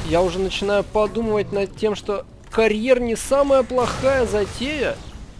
Я уже начинаю подумывать над тем, что карьер не самая плохая затея.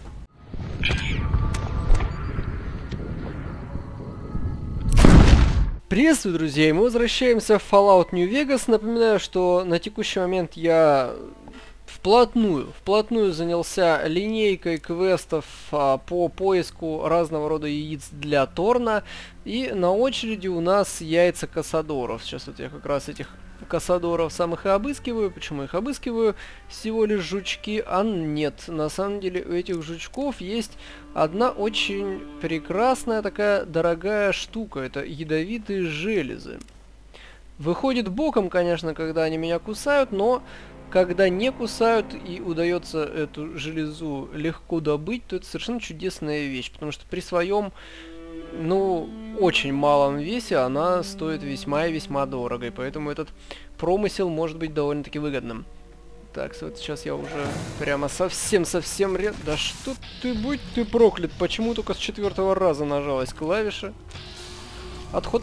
Приветствую, друзья! И мы возвращаемся в Fallout New Vegas. Напоминаю, что на текущий момент я вплотную занялся линейкой квестов по поиску разного рода яиц для Торна. И на очереди у нас яйца кассадоров. Сейчас вот я как раз этих кассадоров самых и обыскиваю. Почему их обыскиваю? Всего лишь жучки, а нет. На самом деле у этих жучков есть одна очень прекрасная такая дорогая штука. Это ядовитые железы. Выходит боком, конечно, когда они меня кусают, но когда не кусают и удается эту железу легко добыть, то это совершенно чудесная вещь. Потому что при своем, очень малом весе она стоит весьма и весьма дорого. И поэтому этот промысел может быть довольно-таки выгодным. Так, вот сейчас я уже прямо совсем Да что ты, будь ты проклят, почему только с 4-го раза нажалась клавиша? Отход.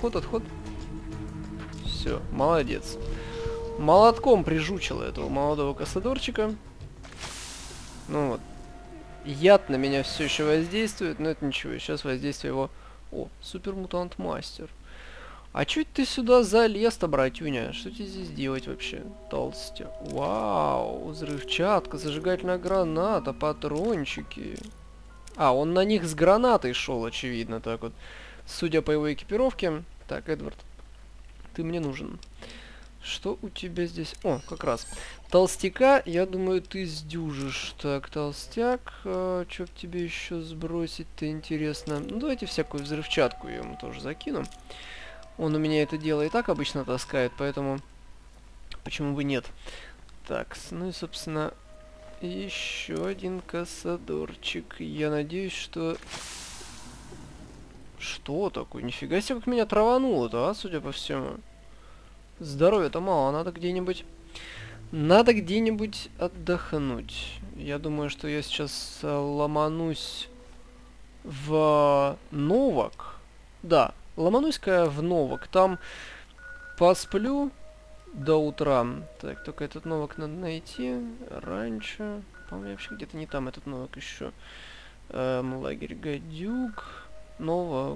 Все, молодец. Молотком прижучила этого молодого кассадорчика. Ну вот. Яд на меня все еще воздействует, но это ничего. Сейчас воздействие его... О, супермутант мастер. А чуть ты сюда залез-то, братюня? Что тебе здесь делать вообще? Толстя. Вау, взрывчатка, зажигательная граната, патрончики. А, он на них с гранатой шел, очевидно, так вот. Судя по его экипировке. Так, Эдвард, ты мне нужен. Что у тебя здесь? О, как раз. Толстяка, я думаю, ты сдюжишь. Так, толстяк, что б тебе еще сбросить-то интересно? Ну, давайте всякую взрывчатку я ему тоже закину. Он у меня это дело и так обычно таскает, поэтому почему бы нет? Так, ну и, собственно, еще один кассадорчик. Я надеюсь, что... Что такое? Нифига себе, как меня травануло-то, а, судя по всему. Здоровья-то мало, надо где-нибудь отдохнуть. Я думаю, что я сейчас ломанусь в Новак. Да, ломанусь-ка в Новак. Там посплю до утра. Так, только этот Новак надо найти. Раньше. По-моему, вообще где-то не там этот Новак еще. Лагерь Гадюк. Новак.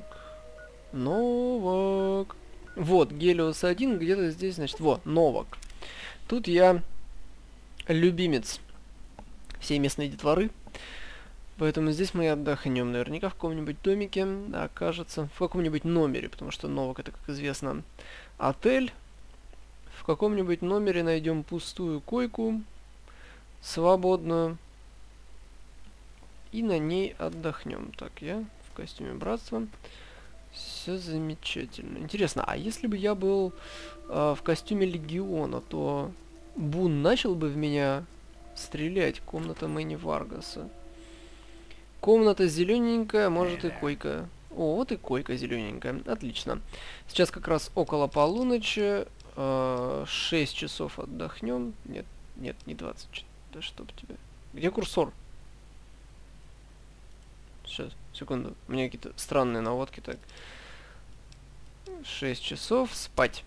Вот, Гелиос 1 где-то здесь, значит, Новак. Тут я любимец всей местной детворы. Поэтому здесь мы и отдохнем. Наверняка в каком-нибудь домике окажется, в каком-нибудь номере, потому что Новак это, как известно, отель. В каком-нибудь номере найдем пустую койку, свободную, и на ней отдохнем. Так, я в костюме братства. Все замечательно. Интересно, а если бы я был в костюме легиона, то Бун начал бы в меня стрелять? Комната Мэнни Варгаса. Комната зелененькая, может и койка. О, вот и койка зелененькая. Отлично. Сейчас как раз около полуночи. 6 часов отдохнем. Нет, не 20. Да чтоб тебя. Где курсор? Сейчас, секунду. У меня какие-то странные наводки. Так. 6 часов спать.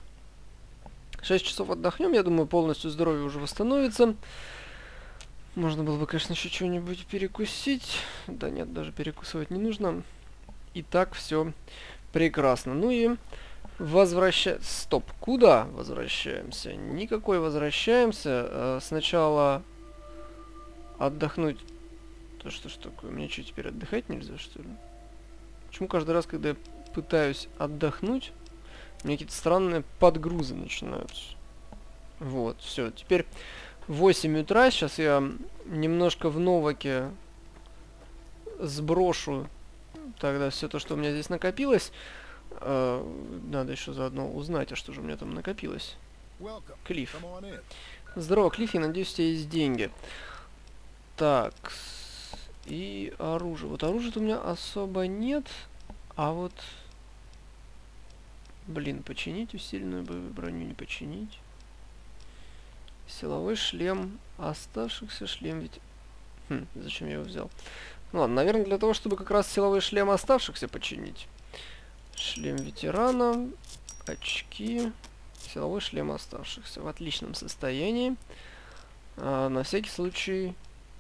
6 часов отдохнем. Я думаю, полностью здоровье уже восстановится. Можно было бы, конечно, еще что-нибудь перекусить. Да нет, даже перекусывать не нужно. И так все прекрасно. Ну и Стоп, куда возвращаемся? Никакой возвращаемся. Сначала отдохнуть. Да что ж такое? Мне что, теперь отдыхать нельзя, что ли? Почему каждый раз, когда я пытаюсь отдохнуть, у меня какие-то странные подгрузы начинаются? Вот, все. Теперь 8 утра. Сейчас я немножко в Новаке сброшу тогда все то, что у меня здесь накопилось. Надо еще заодно узнать, а что же у меня там накопилось. Клифф. Здорово, Клифф, я надеюсь, у тебя есть деньги. Так. И оружие. Вот оружия-то у меня особо нет. А вот... Блин, починить усиленную боевую броню не починить. Силовой шлем. Оставшихся шлем ведь... зачем я его взял? Ну ладно, наверное, для того, чтобы как раз силовой шлем оставшихся починить. Шлем ветерана. Очки. Силовой шлем оставшихся в отличном состоянии. На всякий случай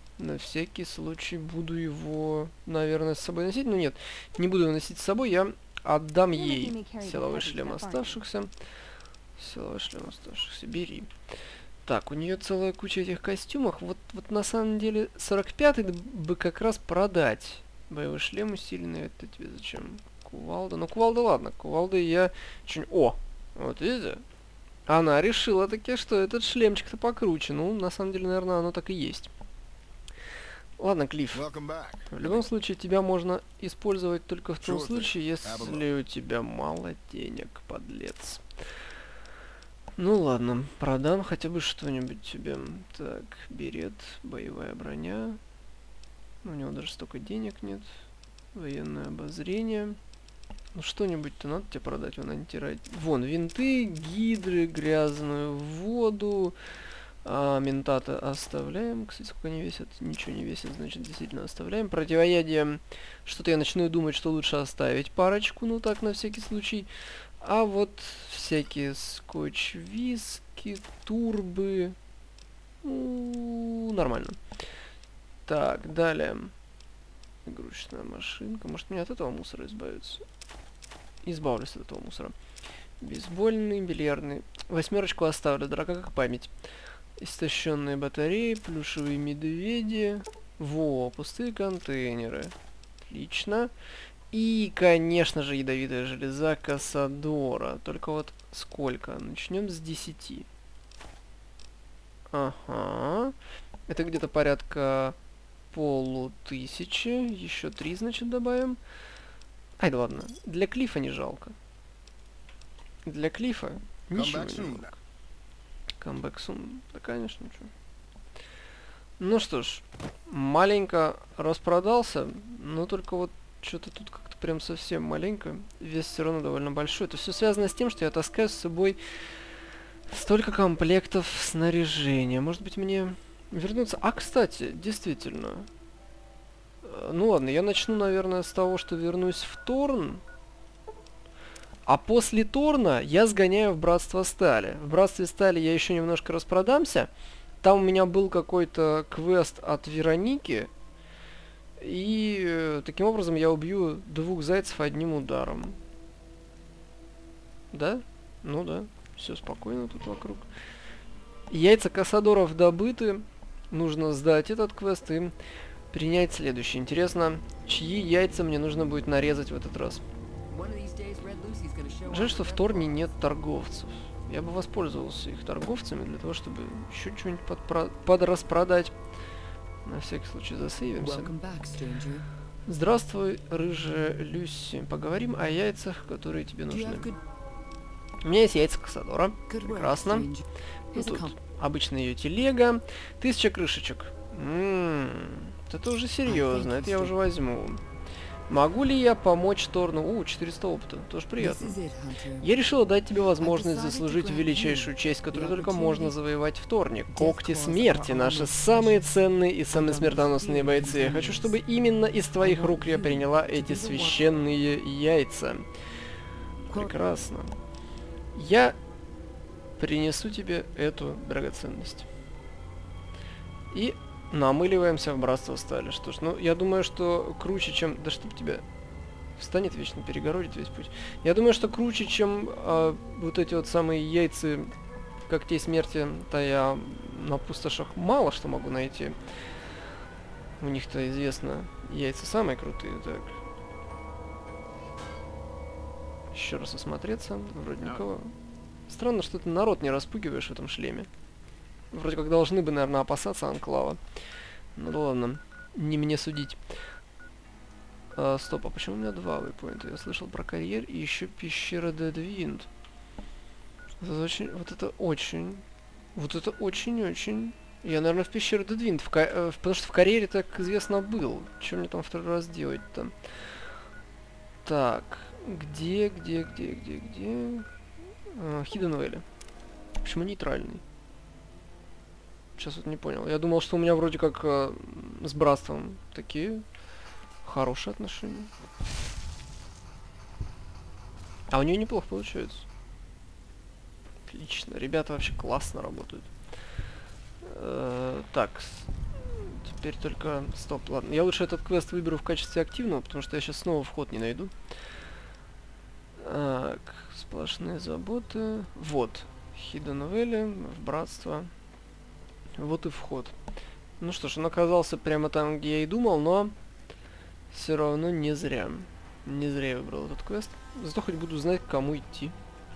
буду его, наверное, с собой носить. Но нет, не буду его носить с собой. Я отдам ей силовой шлем оставшихся. Силовой шлем оставшихся. Бери. Так, у нее целая куча этих костюмов. Вот на самом деле 45-й бы как раз продать. Боевой шлем усиленный. Это тебе зачем? Кувалда. Ну, кувалда, ладно. Кувалды я... О! Вот видите? Она решила таки, что этот шлемчик-то покруче. Ну, на самом деле, наверное, оно так и есть. Ладно, Клифф. В любом случае, тебя можно использовать только в том случае, если у тебя мало денег, подлец. Ну ладно, продам хотя бы что-нибудь тебе. Так, берет, боевая броня. У него даже столько денег нет. Военное обозрение. Ну что-нибудь-то надо тебе продать, вон антирад... Вон, винты, гидры, грязную воду. Ментата оставляем. Кстати, сколько они весят? Ничего не весит, значит, действительно оставляем. Противоядие. Что-то я начну думать, что лучше оставить парочку, ну так, на всякий случай. А вот всякие скотч, виски, турбы. Нормально. Так, далее. Игрушечная машинка. Может, мне от этого мусора избавиться? Избавлюсь от этого мусора. Бейсбольный, бильярдный. 8 оставлю, дорога как память. Истощенные батареи, плюшевые медведи. Во, пустые контейнеры. Отлично. И, конечно же, ядовитая железа Кассадора. Только вот сколько? Начнем с 10. Ага. Это где-то порядка 500. Еще 3, значит, добавим. Ай, да ладно. Для Клиффа не жалко. Для Клиффа ничего не жалко. Comeback soon. Да, конечно, ничего. Ну что ж, маленько распродался, но только вот что-то тут как-то прям совсем маленько. Вес все равно довольно большой. Это все связано с тем, что я таскаю с собой столько комплектов снаряжения. Может быть, мне вернуться... А, кстати, действительно. Ну ладно, я начну, наверное, с того, что вернусь в Торн. А после Торна я сгоняю в Братство Стали. В Братстве Стали я еще немножко распродамся. Там у меня был какой-то квест от Вероники. И таким образом я убью 2 зайцев одним ударом. Да? Ну да. Все спокойно тут вокруг. Яйца Кассадоров добыты. Нужно сдать этот квест и принять следующий. Интересно, чьи яйца мне нужно будет нарезать в этот раз. Жаль, что в Торне нет торговцев. Я бы воспользовался их торговцами для того, чтобы еще что-нибудь подраспродать. На всякий случай засейвимся. Здравствуй, рыжая Люси. Поговорим о яйцах, которые тебе нужны. У меня есть яйца Кассадора. Прекрасно. Ну, тут обычная ее телега. 1000 крышечек. Это уже серьезно. Это я уже возьму. Могу ли я помочь Торну? 400 опыта. Тоже приятно. Я решила дать тебе возможность заслужить величайшую честь, которую только можно завоевать в Торне. Когти смерти. Наши самые ценные и самые смертоносные бойцы. Я хочу, чтобы именно из твоих рук я приняла эти священные яйца. Прекрасно. Я принесу тебе эту драгоценность. И... намыливаемся в Братство Стали. Что ж, ну, я думаю, что круче, чем... Да чтоб тебя встанет вечно, перегородит весь путь. Я думаю, что круче, чем вот эти вот самые яйца когтей смерти-то я на пустошах мало что могу найти. У них-то известно, яйца самые крутые. Так. Еще раз осмотреться. Вроде никого. Странно, что ты народ не распугиваешь в этом шлеме. Вроде как должны бы, наверное, опасаться Анклава. Ну да ладно, не мне судить. Стоп, а почему у меня 2 вейпоинта? Я слышал про карьер и еще пещера Deadwind. Вот это очень... Я, наверное, в пещеру Deadwind, потому что в карьере, так известно, был. Что мне там второй раз делать-то? Так, где? Hidden Valley. Почему нейтральный? Сейчас вот не понял. Я думал, что у меня вроде как с братством такие хорошие отношения. А у нее неплохо получается. Отлично. Ребята вообще классно работают. Так. Теперь только... Стоп, ладно. Я лучше этот квест выберу в качестве активного, потому что я сейчас снова вход не найду. Так. Сплошные заботы. Вот. Hidden Valley, в братство. Вот и вход. Ну что ж, он оказался прямо там, где я и думал, но все равно не зря. Не зря я выбрал этот квест. Зато хоть буду знать, к кому идти.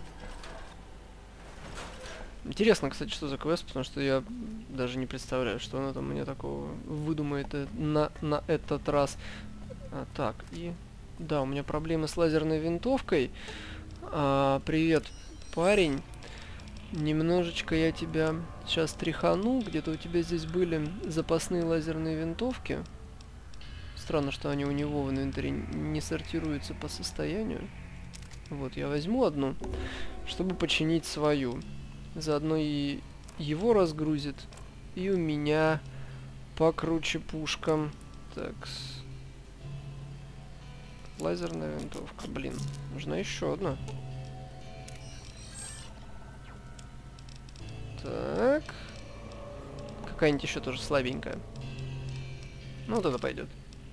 Интересно, кстати, что за квест, потому что я даже не представляю, что она там мне такого выдумает на этот раз. Так, и... Да, у меня проблемы с лазерной винтовкой. Привет, парень. Немножечко я тебя сейчас тряхану. Где-то у тебя здесь были запасные лазерные винтовки. Странно, что они у него в инвентаре не сортируются по состоянию. Вот, я возьму одну, чтобы починить свою. Заодно и его разгрузит, и у меня покруче пушка. Так. Лазерная винтовка. Блин, нужна еще одна. Так. Какая-нибудь еще тоже слабенькая. Ну, вот это пойдет.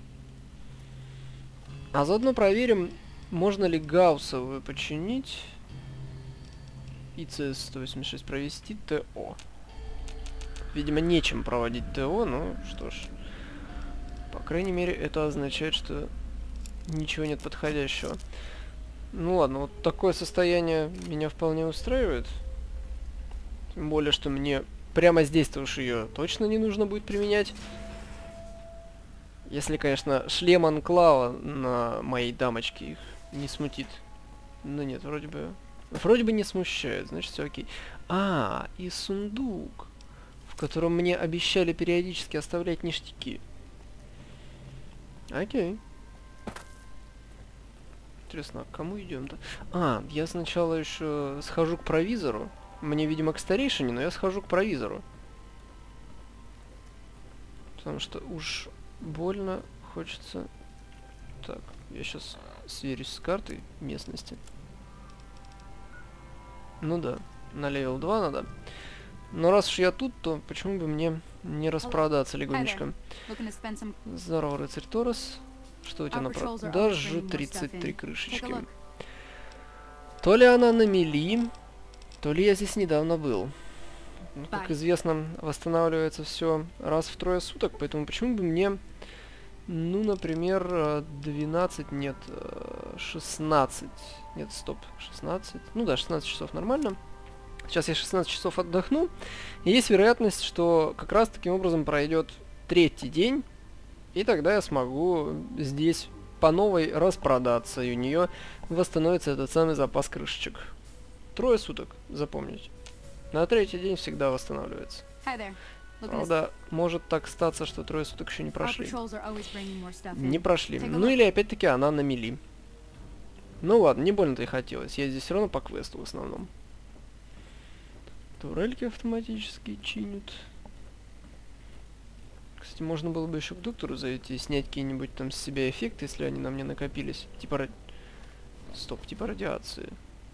А заодно проверим, можно ли гауссовую починить. И CS-186 провести ТО. Видимо, нечем проводить ТО, ну что ж. По крайней мере, это означает, что ничего нет подходящего. Ну ладно, вот такое состояние меня вполне устраивает. Тем более, что мне прямо здесь-то уж ее точно не нужно будет применять. Если, конечно, шлем Анклава на моей дамочке их не смутит. Но нет, вроде бы не смущает, значит все окей. И сундук, в котором мне обещали периодически оставлять ништяки. Окей. Интересно, а к кому идем-то? Я сначала еще схожу к провизору. Мне, видимо, к старейшине, но я схожу к провизору. Потому что уж больно хочется... Так, я сейчас сверюсь с картой местности. Ну да, на левел 2 надо. Но раз уж я тут, то почему бы мне не распродаться легонечко? Здорово, рыцарь Торос. Что у тебя на продажу? 33 крышечки. То ли она на мели, то ли я здесь недавно был. Ну, как известно, восстанавливается все раз в 3 суток, поэтому почему бы мне, ну, например, 12, нет, 16, нет, стоп, 16, ну да, 16 часов нормально. Сейчас я 16 часов отдохну, и есть вероятность, что как раз таким образом пройдет 3-й день, и тогда я смогу здесь по новой распродаться, и у нее восстановится этот самый запас крышечек. 3 суток, запомните. На 3-й день всегда восстанавливается. Правда, может так статься, что 3 суток еще не прошли. Не прошли. Ну или опять-таки она на мели. Ну ладно, не больно-то и хотелось. Я здесь все равно по квесту в основном. Турельки автоматически чинят. Кстати, можно было бы еще к доктору зайти и снять какие-нибудь там с себя эффекты, если они на мне накопились. Типа... Стоп, типа радиации.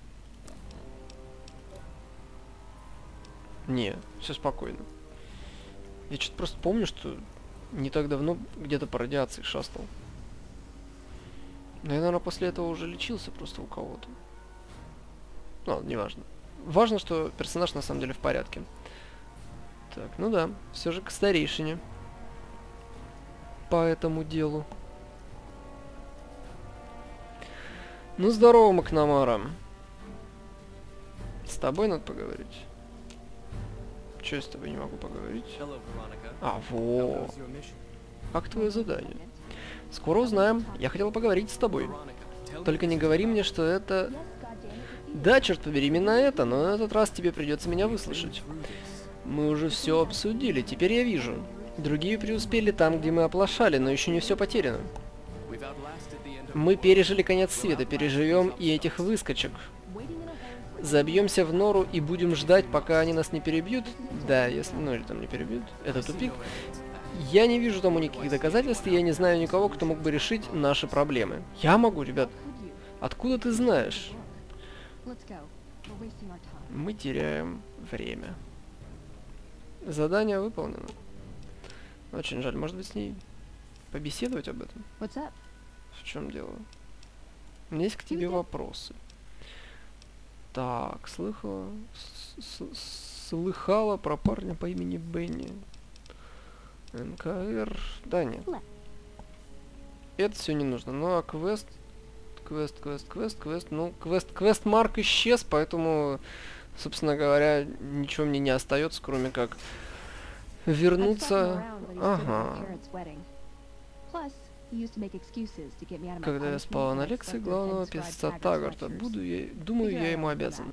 Не, все спокойно. Я что-то просто помню, что не так давно где-то по радиации шастал. Но я, наверное, после этого уже лечился просто у кого-то. Ну, ладно, неважно. Важно, что персонаж на самом деле в порядке. Так, ну да, все же к старейшине. По этому делу. Ну, здорово, Макнамара. С тобой надо поговорить. Чё я с тобой не могу поговорить? Во. Как твое задание? Скоро узнаем. Я хотел поговорить с тобой. Только не говори мне, что это... Да, черт побери, именно это, но на этот раз тебе придется меня выслушать. Мы уже все обсудили, теперь я вижу. Другие преуспели там, где мы оплошали, но еще не все потеряно. Мы пережили конец света, переживем и этих выскочек. Забьемся в нору и будем ждать, пока они нас не перебьют. Да, если... Ну, или там не перебьют. Это тупик. Я не вижу тому никаких доказательств, и я не знаю никого, кто мог бы решить наши проблемы. Я могу, ребят. Откуда ты знаешь? Мы теряем время. Задание выполнено. Очень жаль. Может быть, с ней побеседовать об этом? В чем дело? У меня есть к тебе вопросы. Так, слыхала про парня по имени Бенни. НКР... Да, нет. Это все не нужно. Ну, а квест... Ну, квест Марк исчез, поэтому, собственно говоря, ничего мне не остается, кроме как вернуться... Ага. Когда я спала на лекции главного певца Таггарта, думаю, я ему обязана.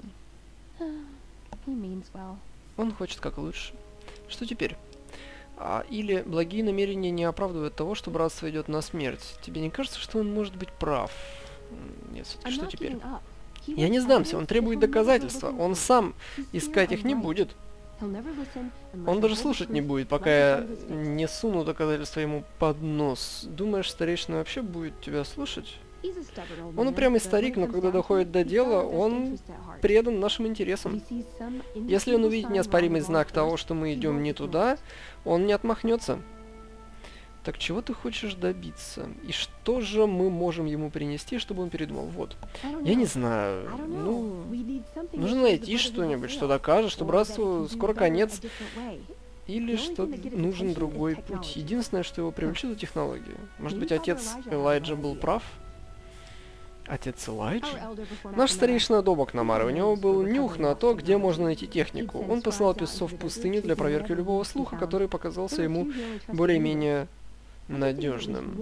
Он хочет как лучше. Что теперь? Или благие намерения не оправдывают того, что братство идет на смерть. Тебе не кажется, что он может быть прав? Нет, все-таки что теперь? Я не сдамся, он требует доказательства. Он сам искать их не будет. Он даже слушать не будет, пока я не суну доказательства ему под нос. Думаешь, старейшина вообще будет тебя слушать? Он упрямый старик, но когда доходит до дела, он предан нашим интересам. Если он увидит неоспоримый знак того, что мы идем не туда, он не отмахнется. Так чего ты хочешь добиться? И что же мы можем ему принести, чтобы он передумал? Вот. Я не знаю. Ну, нужно найти что-нибудь, что докажет, что братству скоро конец. Или что нужен другой путь. Единственное, что его привлечет, это технологии. Может быть, отец Элайджа был прав? Отец Элайджа? Наш старейшина Добок Намара, у него был нюх на то, где можно найти технику. Он послал песцов в пустыню для проверки любого слуха, который показался ему более-менее надежным.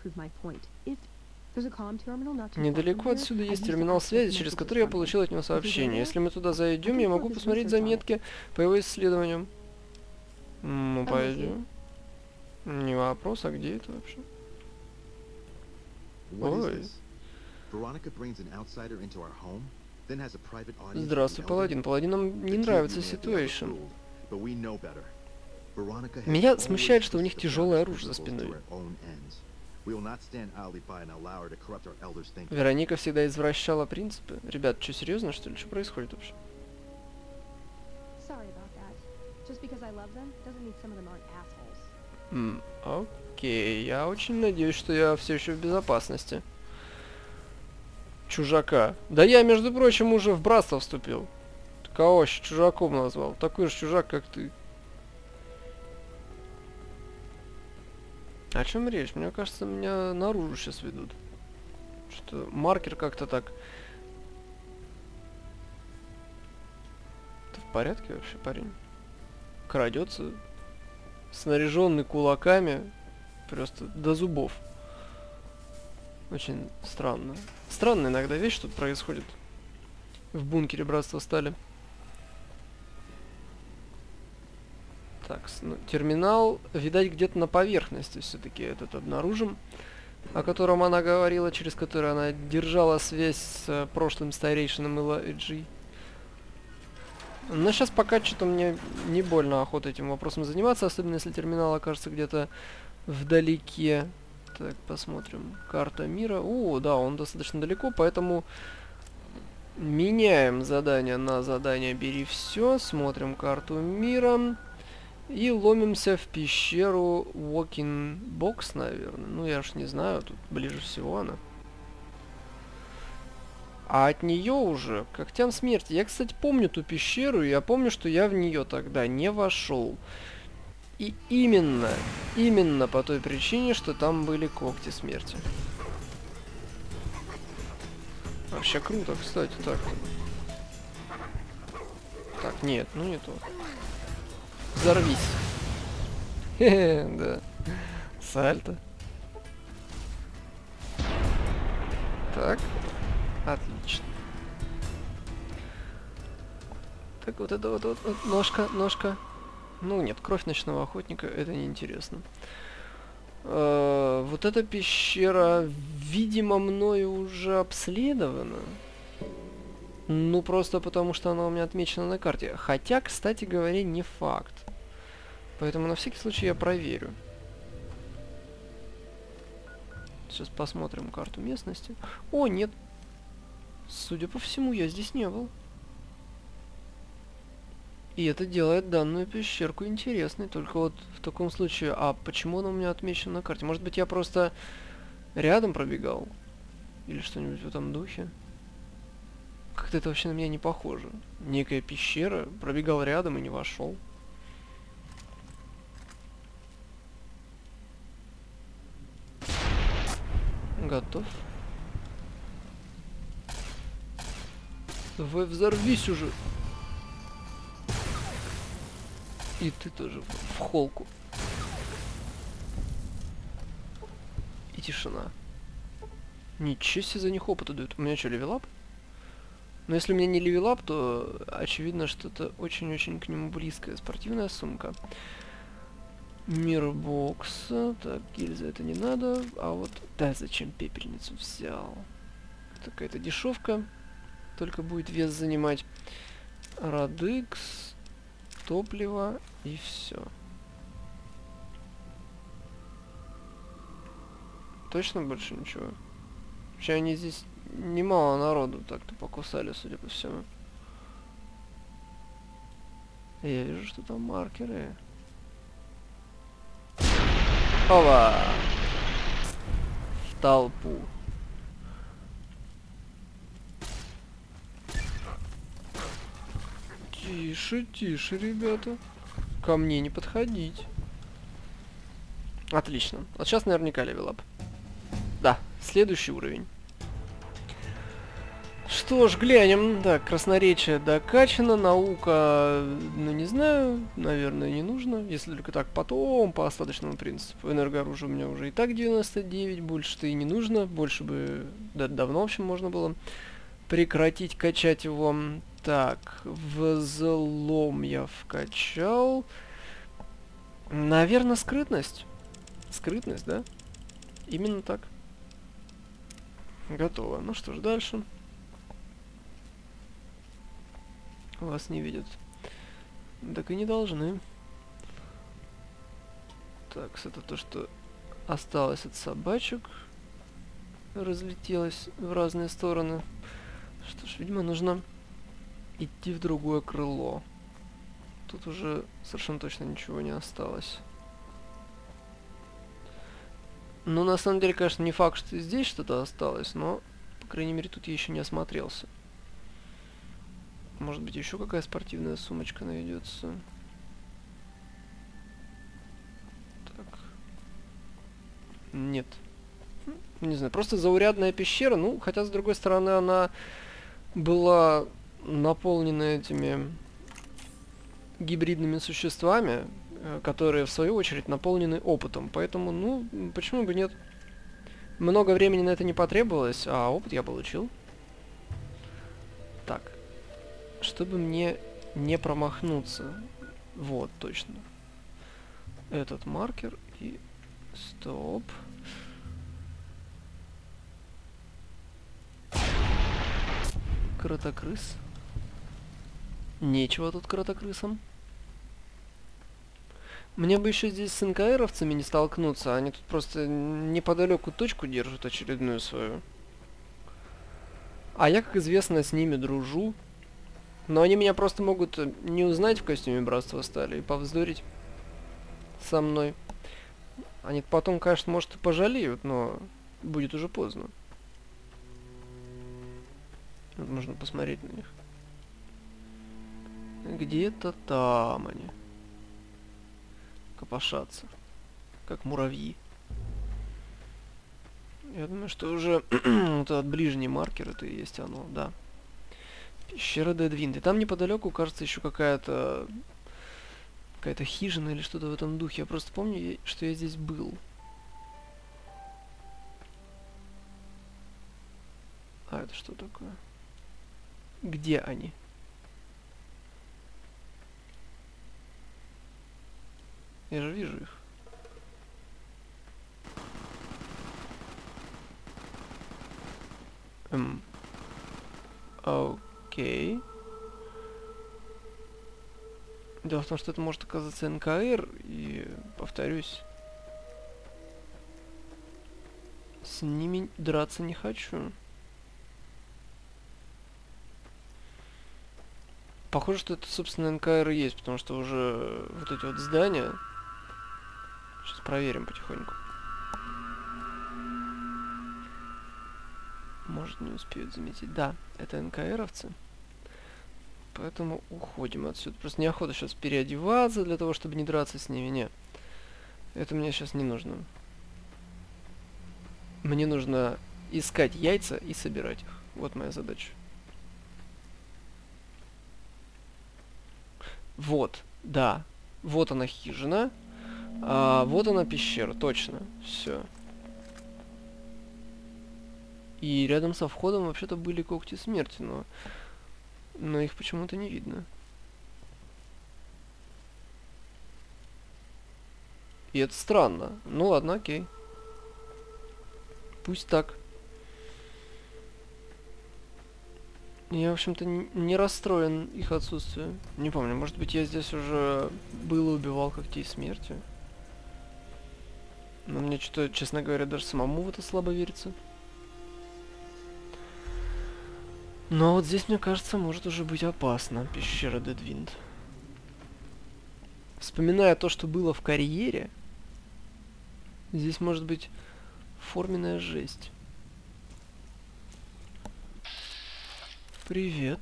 Недалеко отсюда есть терминал связи, через который я получил от него сообщение. Если мы туда зайдем, я могу посмотреть заметки по его исследованиям. Ну, пойдем. Не вопрос, а где это вообще? Ой. Здравствуй, Паладин. Паладинам не нравится ситуация. Меня смущает, что у них тяжелое оружие за спиной. Вероника всегда извращала принципы. Ребят, что, серьезно, что ли? Что происходит вообще? Окей, я очень надеюсь, что я все еще в безопасности. Чужака. Да я, между прочим, уже в братство вступил. Ты кого еще чужаком назвал? Такой же чужак, как ты. О чем речь? Мне кажется, меня наружу сейчас ведут. Что маркер как-то так... Ты в порядке вообще, парень? Крадется, снаряженный кулаками, просто до зубов. Очень странно. Странная иногда вещь тут происходит. В бункере братства стали. Так, ну, терминал, видать, где-то на поверхности все-таки этот обнаружим, о котором она говорила, через который она держала связь с прошлым старейшином Элайджей. Но сейчас пока что-то мне не больно охота этим вопросом заниматься, особенно если терминал окажется где-то вдалеке. Так, посмотрим. Карта мира. О, да, он достаточно далеко, поэтому меняем задание на задание «Бери все». Смотрим карту мира. И ломимся в пещеру Walking Box, наверное. Ну, я ж не знаю, тут ближе всего она. А от нее уже к когтям смерти. Я, кстати, помню ту пещеру, и я помню, что я в нее тогда не вошел. И именно по той причине, что там были когти смерти. Вообще круто, кстати, так. Так, нет, ну не то. Взорвись. Хе-хе, да. Сальто. Так. Отлично. Так, вот это вот ножка. Ну нет, кровь ночного охотника, это неинтересно. Вот эта пещера, видимо, мною уже обследована. Ну, просто потому, что она у меня отмечена на карте. Хотя, кстати говоря, не факт. Поэтому на всякий случай я проверю. Сейчас посмотрим карту местности. О, нет. Судя по всему, я здесь не был. И это делает данную пещерку интересной. Только вот в таком случае... А почему она у меня отмечена на карте? Может быть, я просто рядом пробегал? Или что-нибудь в этом духе? Как-то это вообще на меня не похоже. Некая пещера, пробегал рядом и не вошел. Готов. Давай взорвись уже. И ты тоже в холку. И тишина. Ничего себе за них опыта дают. У меня что, левелап? Но если у меня не левелап, то очевидно, что-то очень-очень к нему близкое. Спортивная сумка. Мир бокса. Так, гильза это не надо. А вот... Да, зачем пепельницу взял? Такая-то дешевка. Только будет вес занимать. Радекс. Топливо. И все. Точно больше ничего? Вообще они здесь немало народу так-то покусали, судя по всему. Я вижу, что там маркеры. Ова! В толпу. Тише, тише, ребята. Ко мне не подходить. Отлично. Вот сейчас наверняка левелап. Да, следующий уровень. Что ж, глянем. Так, красноречие докачано, наука, ну не знаю, наверное, не нужно. Если только так, потом по остаточному принципу. Энергооружие у меня уже и так 99, больше-то и не нужно. Больше бы, да, давно, в общем, можно было прекратить качать его. Так, взлом я вкачал. Наверное, скрытность. Скрытность, да? Именно так. Готово. Ну что ж, дальше. Вас не видят. Так и не должны. Так, это то, что осталось от собачек. Разлетелось в разные стороны. Что ж, видимо, нужно идти в другое крыло. Тут уже совершенно точно ничего не осталось. Ну, на самом деле, конечно, не факт, что здесь что-то осталось, но, по крайней мере, тут я еще не осмотрелся. Может быть, еще какая спортивная сумочка найдется. Так. Нет. Не знаю, просто заурядная пещера. Ну, хотя, с другой стороны, она была наполнена этими гибридными существами, которые, в свою очередь, наполнены опытом. Поэтому, ну, почему бы нет? Много времени на это не потребовалось, а опыт я получил. Так. Чтобы мне не промахнуться. Вот, точно. Этот маркер и... Стоп. Кротокрыс. Нечего тут кротокрысам. Мне бы еще здесь с НКРовцами не столкнуться. Они тут просто неподалеку точку держат очередную свою. А я, как известно, с ними дружу. Но они меня просто могут не узнать в костюме Братства Стали и повздорить со мной. Они потом, конечно, может, и пожалеют, но будет уже поздно. Можно посмотреть на них. Где-то там они копошатся, как муравьи. Я думаю, что уже вот этот ближний маркер, это и есть оно, да. Пещера Дедвинд. И там неподалеку, кажется, еще какая-то хижина или что-то в этом духе. Я просто помню, что я здесь был. А это что такое? Где они? Я же вижу их. Окей. Дело в том, что это может оказаться НКР, и, повторюсь, с ними драться не хочу. Похоже, что это, собственно, НКР и есть, потому что уже вот эти вот здания... Сейчас проверим потихоньку. Может, не успеют заметить. Да, это НКРовцы. Поэтому уходим отсюда. Просто неохота сейчас переодеваться для того, чтобы не драться с ними. Нет. Это мне сейчас не нужно. Мне нужно искать яйца и собирать их. Вот моя задача. Вот, да. Вот она хижина. А вот она пещера, точно. Все. И рядом со входом вообще-то были когти смерти, но их почему-то не видно. И это странно. Ну ладно, окей. Пусть так. Я, в общем-то, не расстроен их отсутствием. Не помню, может быть, я здесь уже был и убивал когтей смерти. Но мне что-то, честно говоря, даже самому в это слабо верится. Но вот здесь, мне кажется, может уже быть опасно. Пещера Deadwind. Вспоминая то, что было в карьере, здесь может быть форменная жесть. Привет.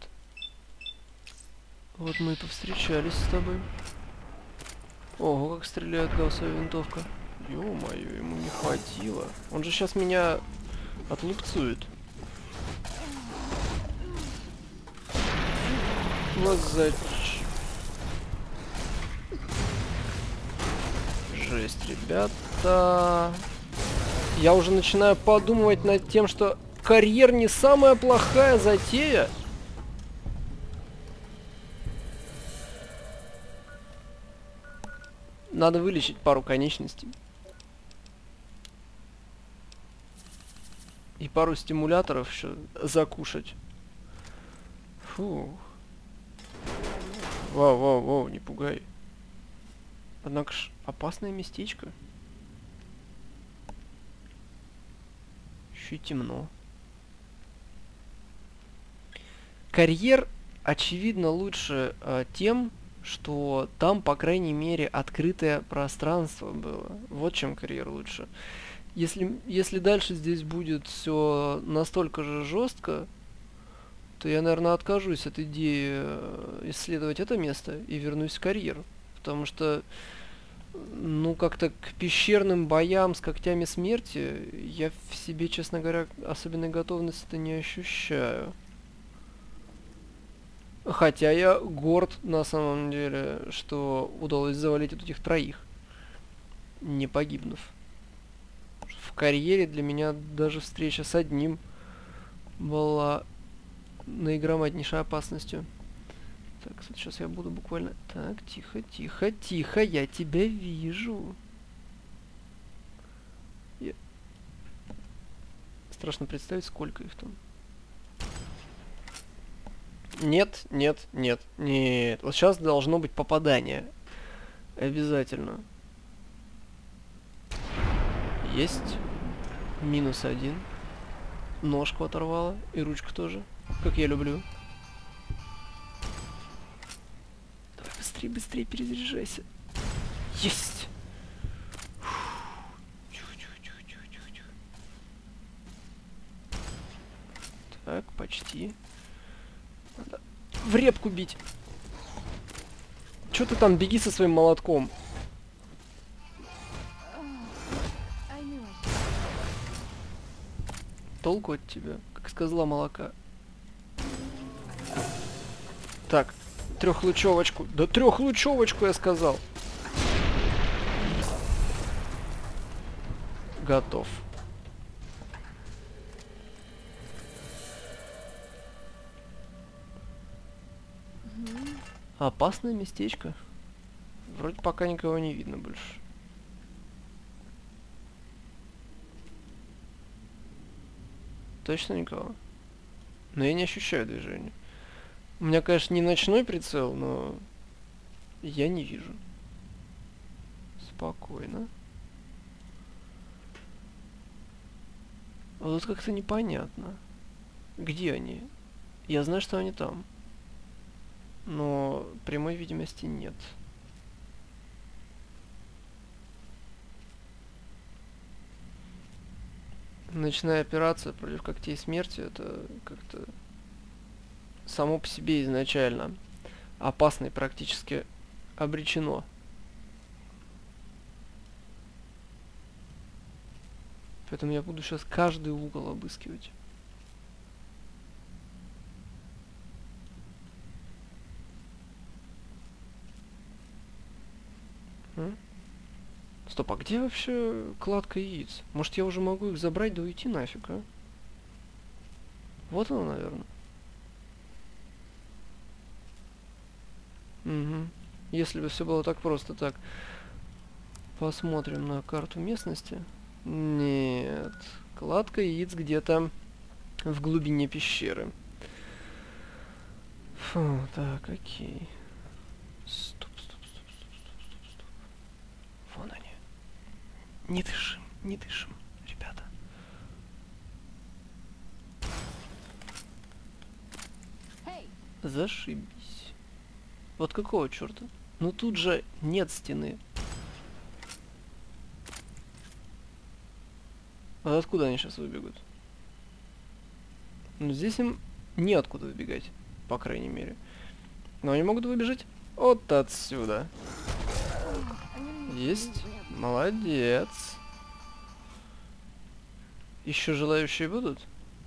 Вот мы и повстречались с тобой. Ого, как стреляет гаусовая винтовка. Ё-моё, ему не хватило. Он же сейчас меня отлупцует. Вот зачем? Жесть, ребята. Я уже начинаю подумывать над тем, что карьер не самая плохая затея. Надо вылечить пару конечностей. И пару стимуляторов еще закушать. Фу. Вау, не пугай. Однако ж опасное местечко. Еще и темно. Карьер, очевидно, лучше тем, что там, по крайней мере, открытое пространство было. Вот чем карьер лучше. Если дальше здесь будет все настолько же жестко, то я, наверное, откажусь от идеи исследовать это место и вернусь в карьер. Потому что, ну, как-то к пещерным боям с когтями смерти я в себе, честно говоря, особенной готовности-то не ощущаю. Хотя я горд, на самом деле, что удалось завалить вот этих троих, не погибнув. В карьере для меня даже встреча с одним была наигромаднейшей опасностью. Так, сейчас я буду буквально... Так, тихо, я тебя вижу. Страшно представить, сколько их там. Нет. Вот сейчас должно быть попадание. Обязательно. Есть. -1. Ножку оторвала. И ручку тоже. Как я люблю. Давай быстрее перезаряжайся. Есть. Так, почти. Надо в репку бить. Чё ты там, беги со своим молотком. Толку от тебя, как с козла молока. Так, трехлучевочку. Да трехлучевочку я сказал. Готов. Опасное местечко. Вроде пока никого не видно больше. Точно никого? Но я не ощущаю движения. У меня, конечно, не ночной прицел, но я не вижу. Спокойно. А тут как-то непонятно. Где они? Я знаю, что они там. Но прямой видимости нет. Ночная операция против когтей смерти — это как-то само по себе изначально опасно и практически обречено. Поэтому я буду сейчас каждый угол обыскивать. Стоп, а где вообще кладка яиц? Может, я уже могу их забрать да уйти нафиг, а? Вот она, наверное. Угу. Если бы все было так просто. Так, посмотрим на карту местности. Нет, кладка яиц где-то в глубине пещеры. Фу, так, окей. Стоп. Вон они. Не дышим, ребята. Зашибись. Вот какого черта? Ну тут же нет стены. А откуда они сейчас выбегут? Ну здесь им неоткуда выбегать, по крайней мере. Но они могут выбежать вот отсюда. Есть. Молодец. Еще желающие будут?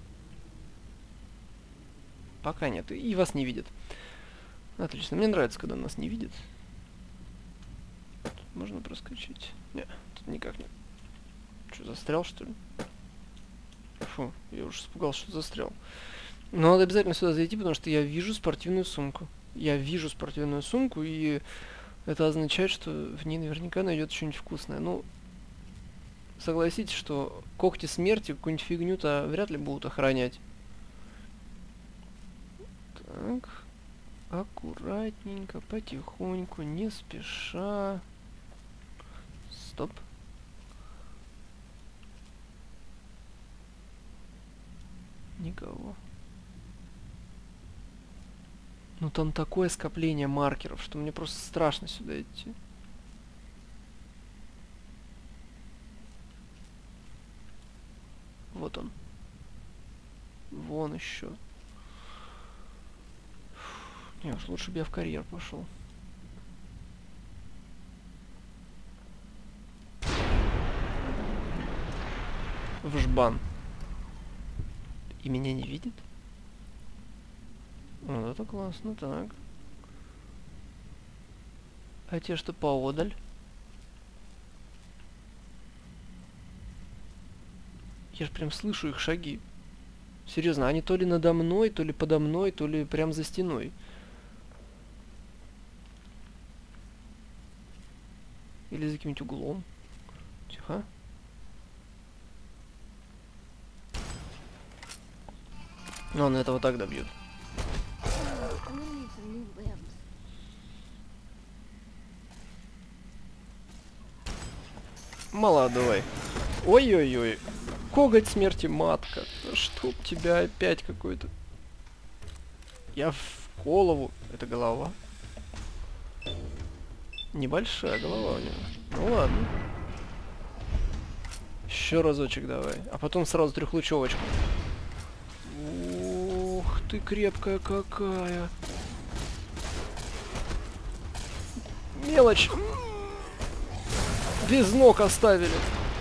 Пока нет. И вас не видят. Отлично. Мне нравится, когда нас не видят. Тут можно проскочить. Не, тут никак нет. Что, застрял, что ли? Фу, я уже испугался, что застрял. Но надо обязательно сюда зайти, потому что я вижу спортивную сумку. Я вижу спортивную сумку, и это означает, что в ней наверняка найдется что-нибудь вкусное. Ну, согласитесь, что когти смерти какую-нибудь фигню-то вряд ли будут охранять. Так, аккуратненько, потихоньку, не спеша. Стоп. Никого. Ну там такое скопление маркеров, что мне просто страшно сюда идти. Вот он. Вон еще. Не, уж лучше бы я в карьер пошел. В жбан. И меня не видит? Вот это классно, так. А те, что поодаль? Я же прям слышу их шаги. Серьезно, они то ли надо мной, то ли подо мной, то ли прям за стеной. Или за каким-нибудь углом. Тихо. Ну, он этого так добьет. Молодой. Ой-ой-ой. Коготь смерти, матка. Да чтоб тебя опять какой-то... Я в голову. Это голова. Небольшая голова у него. Ну ладно. Еще разочек давай. А потом сразу трехлучевочку. Ух ты, крепкая какая. Мелочь. Без ног оставили.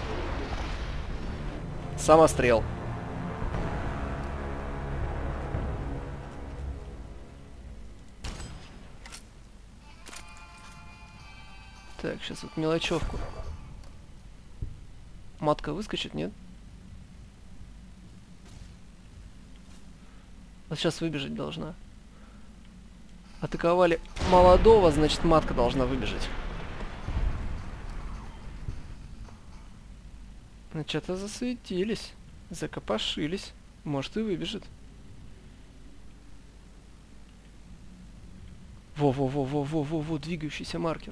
Самострел. Так, сейчас вот мелочевку. Матка выскочит, нет? Вот сейчас выбежать должна. Атаковали молодого, значит, матка должна выбежать. Ну, что-то засуетились. Закопошились. Может, и выбежит. Во-во-во-во-во-во-во, двигающийся маркер.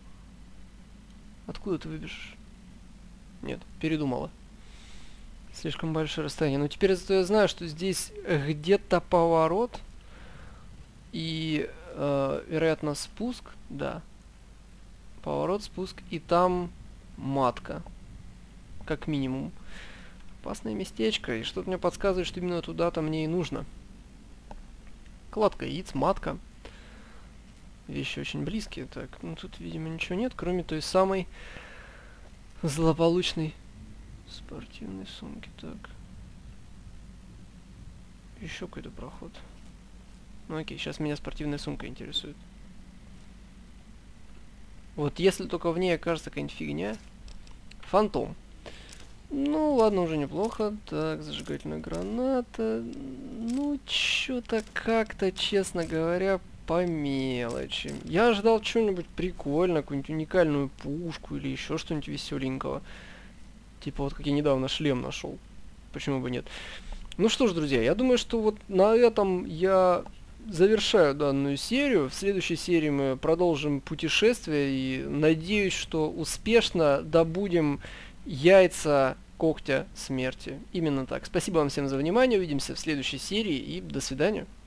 Откуда ты выбежишь? Нет, передумала. Слишком большое расстояние. Но теперь зато я знаю, что здесь где-то поворот. И вероятно, спуск, да. Поворот, спуск, и там матка. Как минимум. Опасное местечко, и что-то мне подсказывает, что именно туда-то мне и нужно. Кладка яиц, матка. Вещи очень близкие. Так, ну тут, видимо, ничего нет, кроме той самой злополучной спортивной сумки. Так. Еще какой-то проход. Ну окей, сейчас меня спортивная сумка интересует. Вот если только в ней окажется какая-нибудь фигня. Фантом. Ну, ладно, уже неплохо. Так, зажигательная граната. Ну, что-то как-то, честно говоря, по мелочи. Я ожидал что-нибудь прикольное, какую-нибудь уникальную пушку или еще что-нибудь веселенького. Типа вот как я недавно шлем нашел. Почему бы нет? Ну что ж, друзья, я думаю, что вот на этом я завершаю данную серию. В следующей серии мы продолжим путешествие и надеюсь, что успешно добудем яйца когтя смерти. Именно так. Спасибо вам всем за внимание. Увидимся в следующей серии и до свидания.